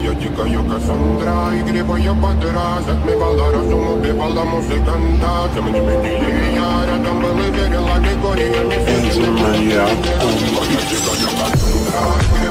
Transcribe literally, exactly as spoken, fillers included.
Я дикая Кассандра, игривая подра, затмевала разум, убивала музыканта. Тем не менее я рядом был и верила, Григория не Моя дикая Кассандра.